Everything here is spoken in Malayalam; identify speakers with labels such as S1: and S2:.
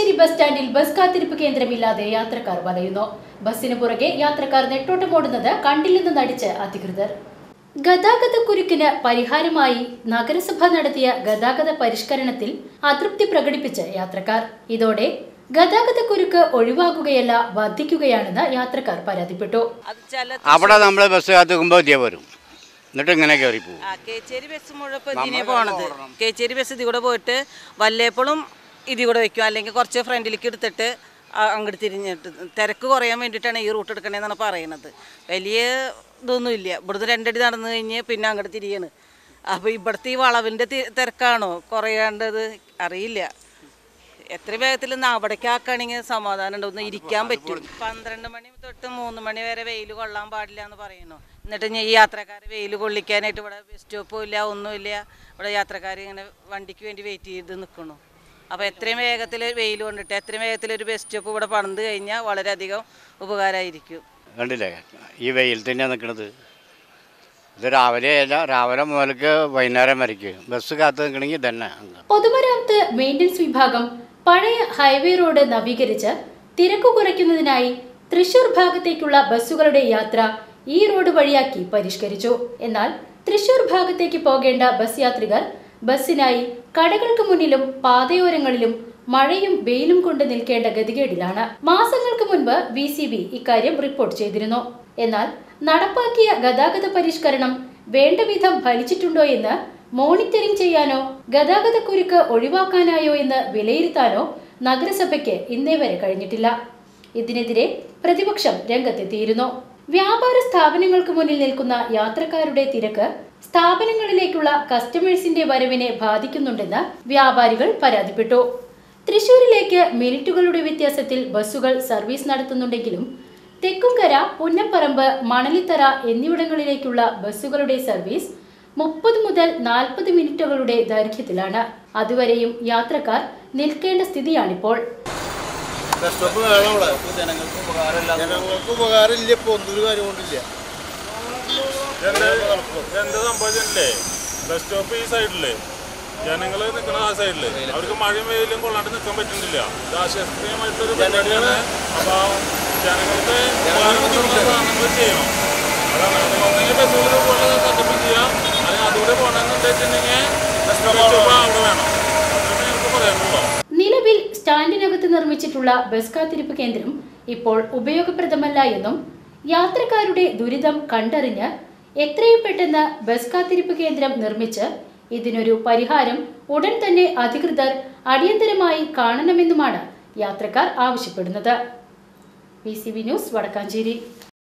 S1: വടക്കാഞ്ചേരി ബസ് സ്റ്റാൻഡിൽ ബസ് കാത്തിരിപ്പ് കേന്ദ്രമില്ലാതെ യാത്രക്കാർ വലയുന്നു. ബസ്സിന് പുറകെ യാത്രക്കാർ നെട്ടോട്ടമോടുന്നത് കണ്ടില്ലെന്ന് നടിച്ച് അധികൃതർ. ഗതാഗതക്കുരുക്കിന് പരിഹാരമായി നഗരസഭ നടത്തിയ ഗതാഗത പരിഷ്കരണത്തിൽ അതൃപ്തി പ്രകടിപ്പിച്ച് യാത്രക്കാർ. ഇതോടെ ഗതാഗതക്കുരുക്ക് ഒഴിവാക്കുകയല്ല വർദ്ധിക്കുകയാണെന്ന് യാത്രക്കാർ പരാതിപ്പെട്ടു.
S2: അവിടെ നമ്മൾ ബസ് കാത്തുക്കുമ്പോൾ വരും, എന്നിട്ട് ഇങ്ങനെ കയറി പോകും.
S3: കേച്ചേരി ബസ് മുഴുവൻ ഇതിനെ പോണത്. കേച്ചേരി ബസ് ഇതികൂടെ പോയിട്ട് വല്ലേപ്പോഴും ഇതികൂടെ വയ്ക്കും, അല്ലെങ്കിൽ കുറച്ച് ഫ്രണ്ടിലേക്ക് എടുത്തിട്ട് അങ്ങോട്ട് തിരിഞ്ഞിട്ട് തിരക്ക് കുറയാൻ വേണ്ടിയിട്ടാണ് ഈ റൂട്ട് എടുക്കണേന്നാണ് പറയുന്നത്. വലിയ ഇതൊന്നുമില്ല. ഇവിടുന്ന് 2 അടി നടന്നു കഴിഞ്ഞ് പിന്നെ അങ്ങോട്ട് തിരിയാണ്. അപ്പോൾ ഇവിടുത്തെ ഈ വളവിൻ്റെ തിരക്കാണോ കുറയാണ്ടത് അറിയില്ല. എത്ര വേഗത്തിൽ അവിടേക്ക് ആക്കുകയാണെങ്കിൽ സമാധാനം ഉണ്ട്, ഒന്ന് ഇരിക്കാൻ പറ്റും. 12 മണി തൊട്ട് 3 മണി വരെ വെയിൽ കൊള്ളാൻ പാടില്ല എന്ന് പറയുന്നു. എന്നിട്ട് ഈ യാത്രക്കാർ വെയിൽ കൊള്ളിക്കാനായിട്ട് ഇവിടെ ബസ് സ്റ്റോപ്പും ഇല്ല, ഒന്നുമില്ല. ഇവിടെ യാത്രക്കാർ ഇങ്ങനെ വണ്ടിക്ക് വേണ്ടി വെയിറ്റ് ചെയ്ത് നിൽക്കണു. അപ്പോൾ എത്രയും വേഗത്തിൽ വെയിൽ കൊണ്ടിട്ട് എത്രയും വേഗത്തിൽ ഒരു ബസ് സ്റ്റോപ്പ് ഇവിടെ പണിത് കഴിഞ്ഞാൽ വളരെയധികം ഉപകാരമായിരിക്കും.
S2: കണ്ടില്ലേ ഈ വെയിൽ തന്നെയാണ് നിൽക്കുന്നത്. ഇത് രാവിലെ മുതൽക്ക് വൈകുന്നേരം വരയ്ക്കും ബസ് കാത്തു നിൽക്കണമെങ്കിൽ തന്നെ.
S1: പൊതുമരാമത്ത് മെയിൻ്റനൻസ് വിഭാഗം പഴയ ഹൈവേ റോഡ് നവീകരിച്ച് തിരക്ക് കുറയ്ക്കുന്നതിനായി തൃശൂർ ഭാഗത്തേക്കുള്ള ബസ്സുകളുടെ യാത്ര ഈ റോഡ് വഴിയാക്കി പരിഷ്കരിച്ചു. എന്നാൽ തൃശൂർ ഭാഗത്തേക്ക് പോകേണ്ട ബസ് യാത്രികർ ബസ്സിനായി കടകൾക്ക് മുന്നിലും പാതയോരങ്ങളിലും മഴയും വെയിലും കൊണ്ട് നിൽക്കേണ്ട ഗതികേടിലാണ്. മാസങ്ങൾക്ക് മുൻപ് VCB ഇക്കാര്യം റിപ്പോർട്ട് ചെയ്തിരുന്നു. എന്നാൽ നടപ്പാക്കിയ ഗതാഗത പരിഷ്കരണം വേണ്ട വിധം ഫലിച്ചിട്ടുണ്ടോ എന്ന് മോണിറ്ററിംഗ് ചെയ്യാനോ ഗതാഗതക്കുരുക്ക് ഒഴിവാക്കാനായോ എന്ന് വിലയിരുത്താനോ നഗരസഭയ്ക്ക് ഇന്നേ വരെ കഴിഞ്ഞിട്ടില്ല. ഇതിനെതിരെ പ്രതിപക്ഷം രംഗത്തെത്തിയിരുന്നു. വ്യാപാര സ്ഥാപനങ്ങൾക്ക് മുന്നിൽ നിൽക്കുന്ന യാത്രക്കാരുടെ തിരക്ക് സ്ഥാപനങ്ങളിലേക്കുള്ള കസ്റ്റമേഴ്സിന്റെ വരവിനെ ബാധിക്കുന്നുണ്ടെന്ന് വ്യാപാരികൾ പരാതിപ്പെട്ടു. തൃശൂരിലേക്ക് മിനിറ്റുകളുടെ വ്യത്യാസത്തിൽ ബസ്സുകൾ സർവീസ് നടത്തുന്നുണ്ടെങ്കിലും തെക്കുംകര, പുന്നപ്പറമ്പ്, മണലിത്തറ എന്നിവിടങ്ങളിലേക്കുള്ള ബസ്സുകളുടെ സർവീസ് 30 മുതൽ 40 മിനിറ്റുകളുടെ ദൈർഘ്യത്തിലാണ്. അതുവരെയും യാത്രക്കാർ നിൽക്കേണ്ട സ്ഥിതിയാണിപ്പോൾ.
S4: ബസ് സ്റ്റോപ്പ് ഈ സൈഡില് ജനങ്ങൾ നിൽക്കുന്ന ആ സൈഡില് അവർക്ക് മഴയും വെയിലും കൊള്ളാണ്ട് നിൽക്കാൻ പറ്റുന്നില്ല. ഇത് ആശാസ്ത്രീയമായിട്ടൊരു പരിപാടിയാണ്. അപ്പോൾ ജനങ്ങൾക്ക് സാധനങ്ങൾ ചെയ്യണം. അതാണ് ഒന്നെങ്കിൽ ബസ്സുകൾ പോലെ തട്ടിപ്പ് ചെയ്യാം, അല്ലെങ്കിൽ അതുകൂടെ പോകണമെന്ന് വെച്ചിട്ടുണ്ടെങ്കിൽ ബസ് സ്റ്റോപ്പ് അവിടെ വേണം. അത്രയും എനിക്ക് പറയാനുള്ളൂ.
S1: നിലവിൽ സ്റ്റാൻഡിനകത്ത് നിർമ്മിച്ചിട്ടുള്ള ബസ് കാത്തിരിപ്പ് കേന്ദ്രം ഇപ്പോൾ ഉപയോഗപ്രദമല്ല എന്നും യാത്രക്കാരുടെ ദുരിതം കണ്ടറിഞ്ഞ് എത്രയും പെട്ടെന്ന് ബസ് കാത്തിരിപ്പ് കേന്ദ്രം നിർമ്മിച്ച് ഇതിനൊരു പരിഹാരം ഉടൻ തന്നെ അധികൃതർ അടിയന്തരമായി കാണണമെന്നുമാണ് യാത്രക്കാർ ആവശ്യപ്പെടുന്നത്. VCB news, Vadakkanchery.